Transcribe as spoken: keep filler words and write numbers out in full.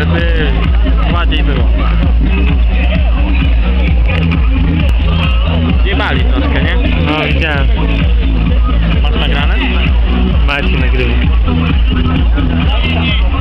żeby ładniej było. Zjebali troszkę, nie? No widziałem. Masz nagrane? Marcin nagrywa.